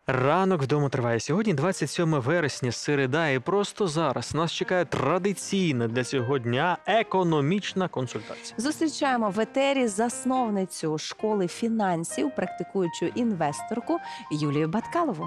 Ранок вдома триває. Сьогодні 27 вересня, середа, і просто зараз нас чекає традиційна для цього дня економічна консультація. Зустрічаємо в етері засновницю школи фінансів, практикуючу інвесторку Юлію Баткалову.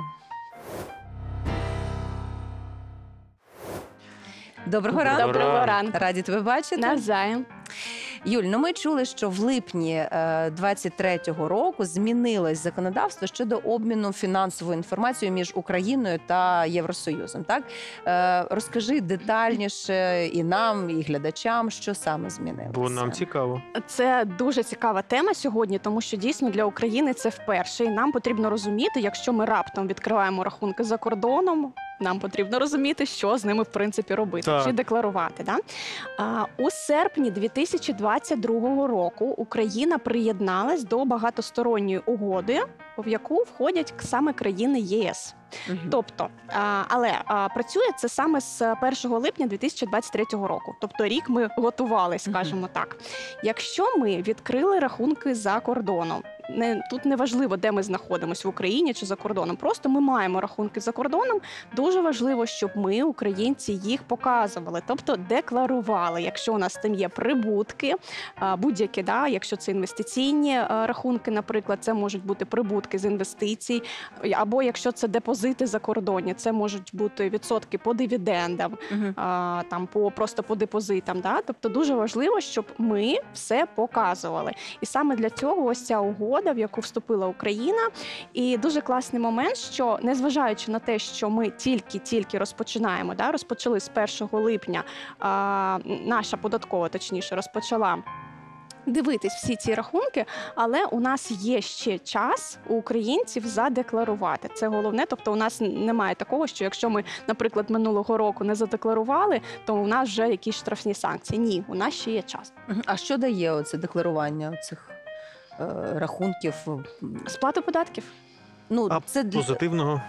Доброго ранку. Доброго ранку. Раді тебе бачити. Навзаєм. Юль, ми чули, що в липні 23-го року змінилось законодавство щодо обміну фінансовою інформацією між Україною та Євросоюзом. Так? Розкажи детальніше і нам, і глядачам, що саме змінилося. Бо нам цікаво. Це дуже цікава тема сьогодні, тому що дійсно для України це вперше. І нам потрібно розуміти, якщо ми раптом відкриваємо рахунки за кордоном, нам потрібно розуміти, що з ними, в принципі, робити, Так. чи декларувати. Да? У серпні 2022 року Україна приєдналась до багатосторонньої угоди, в яку входять саме країни ЄС. Тобто, але працює це саме з 1 липня 2023 року. Тобто рік ми готували, скажімо так. Якщо ми відкрили рахунки за кордоном, тут не важливо, де ми знаходимося, в Україні чи за кордоном, просто ми маємо рахунки за кордоном, дуже важливо, щоб ми, українці, їх показували, тобто декларували, якщо у нас там є прибутки, будь-які, да, якщо це інвестиційні рахунки, наприклад, це можуть бути прибутки з інвестицій, або якщо це депозити закордонні, це можуть бути відсотки по дивідендам, там просто по депозитам. Да? Тобто дуже важливо, щоб ми все показували. І саме для цього ось ця угода, в яку вступила Україна. І дуже класний момент, що незважаючи на те, що ми тільки розпочинаємо, да, розпочали з 1 липня, наша податкова, точніше, розпочала дивитись всі ці рахунки, але у нас є ще час у українців задекларувати. Це головне, тобто у нас немає такого, що якщо ми, наприклад, минулого року не задекларували, то у нас вже якісь штрафні санкції. Ні, у нас ще є час. А що дає оце декларування цих рахунків? Сплату податків. Ну, А це позитивного?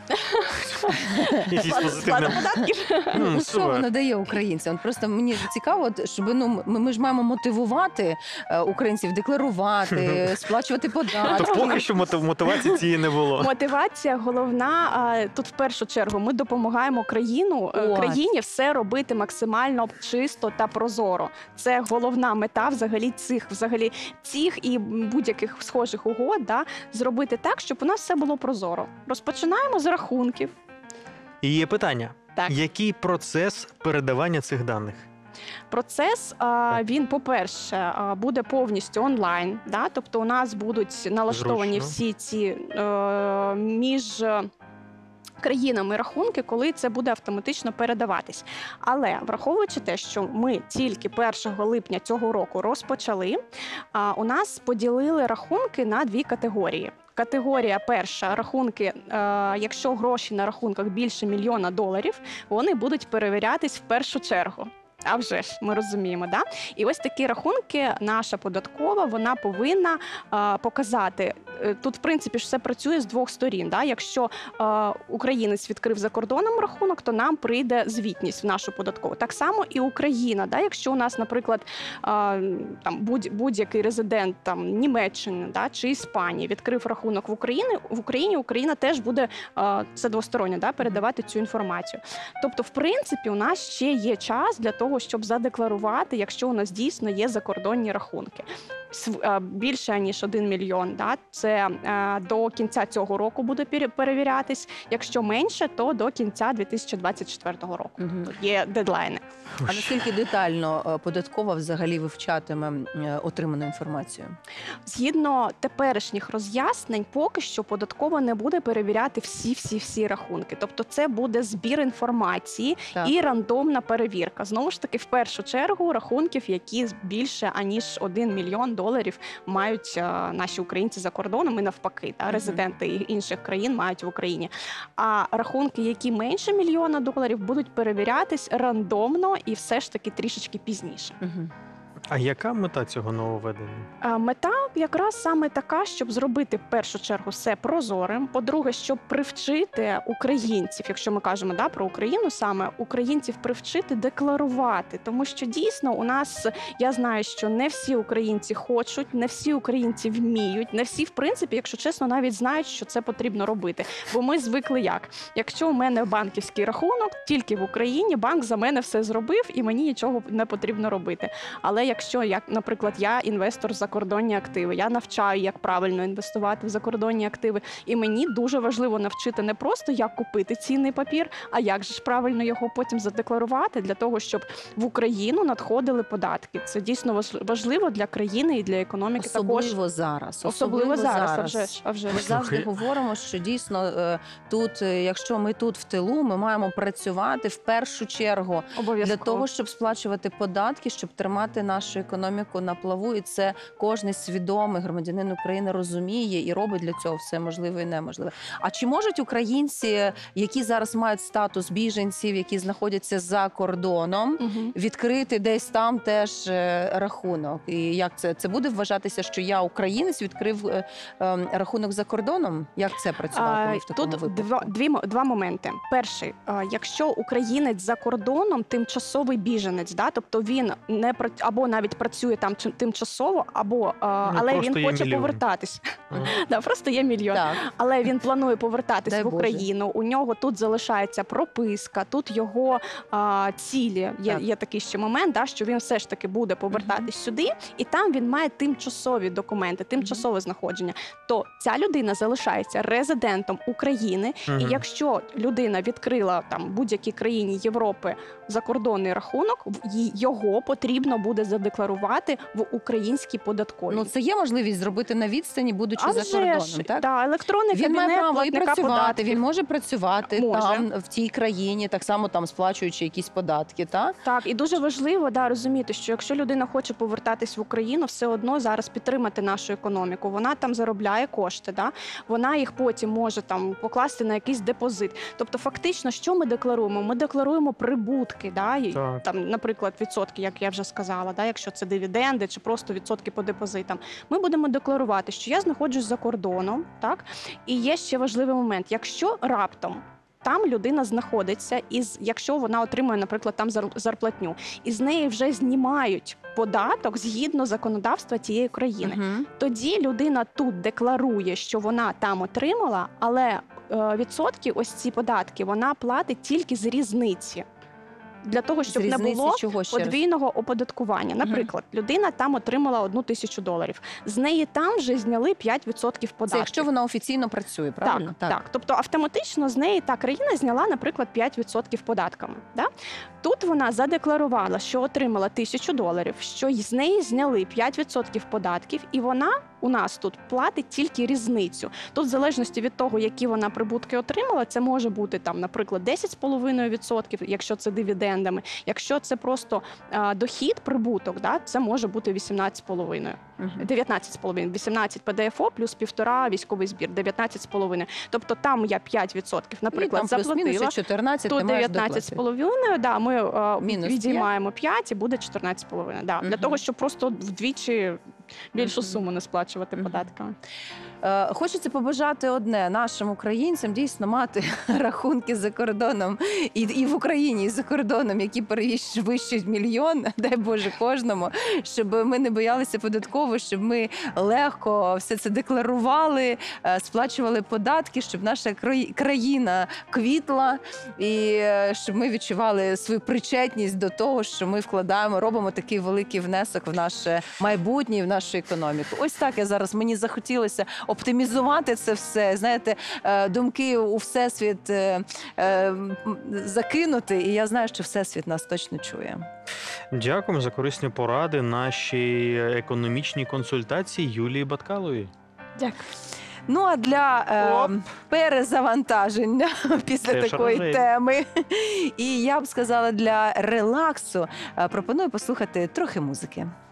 Якісь Сплата позитивне. податків. Ну, що воно дає українцям? Просто мені цікаво, щоб ми ж маємо мотивувати українців декларувати, сплачувати податки. То поки що мотивації цієї не було. Мотивація головна. Тут в першу чергу ми допомагаємо країні все робити максимально чисто та прозоро. Це головна мета взагалі цих і будь-яких схожих угод, да, зробити так, щоб у нас все було прозоро. Розпочинаємо з рахунків. І є питання. Так. Який процес передавання цих даних? Процес, він, по-перше, буде повністю онлайн, да? Тобто у нас будуть налаштовані Зручно. всі ці між країнами рахунки, коли це буде автоматично передаватись. Але враховуючи те, що ми тільки 1 липня цього року розпочали, у нас поділили рахунки на дві категорії. Категорія перша – рахунки, якщо гроші на рахунках більше $1 мільйона, вони будуть перевірятись в першу чергу. А вже ж, ми розуміємо, да? І ось такі рахунки наша податкова, вона повинна показати. Тут, в принципі, все працює з двох сторін. Да? Якщо українець відкрив за кордоном рахунок, то нам прийде звітність в нашу податкову. Так само і Україна. Да? Якщо у нас, наприклад, там будь-який резидент там, Німеччини, да, чи Іспанії відкрив рахунок в Україні, Україна теж буде, це двосторонньо, да, передавати цю інформацію. Тобто, в принципі, у нас ще є час для того, щоб задекларувати, якщо у нас дійсно є закордонні рахунки. Більше, ніж 1 мільйон, да? Це до кінця цього року буде перевірятись. Якщо менше, то до кінця 2024 року. Є дедлайни. А наскільки детально податкова взагалі вивчатиме отриману інформацію? Згідно теперішніх роз'яснень, поки що податкова не буде перевіряти всі рахунки. Тобто це буде збір інформації і рандомна перевірка. Знову ж таки, в першу чергу, рахунків, які більше, аніж $1 мільйон мають наші українці за кордоном і навпаки, резиденти інших країн мають в Україні. А рахунки, які менше $1 мільйона, будуть перевірятись рандомно і все ж таки трішечки пізніше. А яка мета цього нововведення? Мета якраз саме така, щоб зробити в першу чергу все прозорим. По-друге, щоб привчити українців, якщо ми кажемо про Україну, саме українців привчити декларувати. Тому що дійсно у нас, я знаю, що не всі українці хочуть, не всі українці вміють, не всі, в принципі, якщо чесно, навіть знають, що це потрібно робити. Бо ми звикли як? Якщо у мене банківський рахунок, тільки в Україні банк за мене все зробив і мені нічого не потрібно робити. Але якщо, наприклад, я інвестор в закордонні активи, я навчаю, як правильно інвестувати в закордонні активи, і мені дуже важливо навчити не просто, як купити цінний папір, а як же ж правильно його потім задекларувати для того, щоб в Україну надходили податки. Це дійсно важливо для країни і для економіки Особливо зараз. Особливо зараз, а вже ж. Ми завжди Слухай. говоримо, що дійсно тут, якщо ми тут в тилу, ми маємо працювати в першу чергу для Обов'язково. того, щоб сплачувати податки, щоб тримати нашу економіку на плаву. І це кожен свідомий громадянин України розуміє і робить для цього все можливе і неможливе. А чи можуть українці, які зараз мають статус біженців, які знаходяться за кордоном, Мгм. відкрити десь там теж рахунок? І як це? Це буде вважатися, що я українець, відкрив рахунок за кордоном? Як це працюватиме в такому Тут випадку? два моменти. Перший, якщо українець за кордоном, тимчасовий біженець, тобто він не або навіть працює там тимчасово, або але просто він є хоче мільйон. повертатись. Ага. Просто є мільйон. Так. Але він планує повертатись Дай в Боже. Україну. У нього тут залишається прописка, тут його цілі. Так. Є такий ще момент, що він все ж таки буде повертатись сюди, і там він має тимчасові документи, тимчасове знаходження. То ця людина залишається резидентом України. І Мгм. якщо людина відкрила там в будь-якій країні Європи закордонний рахунок, його потрібно буде задекларувати в українській податковій. Ну, це є можливість зробити на відстані, будучи А за вже кордоном, ж, так? да, електронний Він кабінет має право і платника працювати, податків. він може працювати Може. там, в тій країні, так само там сплачуючи якісь податки, так? Так, і дуже важливо розуміти, що якщо людина хоче повертатись в Україну, все одно зараз підтримати нашу економіку. Вона там заробляє кошти, вона їх потім може там покласти на якийсь депозит. Тобто, фактично, що ми декларуємо? Ми декларуємо прибутки, і, Так. там, наприклад, відсотки, як я вже сказала, якщо це дивіденди чи просто відсотки по депозитам. Ми будемо декларувати, що я знаходжусь за кордоном, і є ще важливий момент. Якщо раптом там людина знаходиться, якщо вона отримує, наприклад, там зарплатню, і з неї вже знімають податок згідно законодавства тієї країни, Угу. тоді людина тут декларує, що вона там отримала, але відсотки, ось ці податки, вона платить тільки з різниці. Для того, щоб не було чого ще раз? подвійного оподаткування. Наприклад, людина там отримала $1000. З неї там вже зняли 5% податків. Це якщо вона офіційно працює, правильно? Так. Тобто автоматично з неї та країна зняла, наприклад, 5% податками. Тут вона задекларувала, що отримала $1000, що з неї зняли 5% податків, і вона у нас тут платить тільки різницю. Тут, в залежності від того, які вона прибутки отримала, це може бути там, наприклад, 10,5%, якщо це дивідендами. Якщо це просто дохід, прибуток, це може бути 18,5%. 19,5%. 18 ПДФО плюс 1,5 військовий збір, 19,5%. Тобто там я 5%, наприклад, там заплатила, 14 то ти маєш доплатити. 19,5%, ми Мінус відіймаємо 5 і буде 14,5%. Для того, щоб просто вдвічі більшу суму не сплачувати податками. Хочеться побажати одне нашим українцям дійсно мати рахунки за кордоном і в Україні, і за кордоном, які перевищують мільйон, дай Боже кожному, щоб ми не боялися податково, щоб ми легко все це декларували, сплачували податки, щоб наша країна квітла і щоб ми відчували свою причетність до того, що ми вкладаємо, робимо такий великий внесок в наше майбутнє, і в нашу економіку. Ось так мені захотілося оптимізувати це все, знаєте, думки у Всесвіт закинути, і я знаю, що Всесвіт нас точно чує. Дякуємо за корисні поради нашій економічній консультації Юлії Баткаловій. Дякую. Ну, а для перезавантаження після Теж такої рожеві. теми, і я б сказала, для релаксу пропоную послухати трохи музики.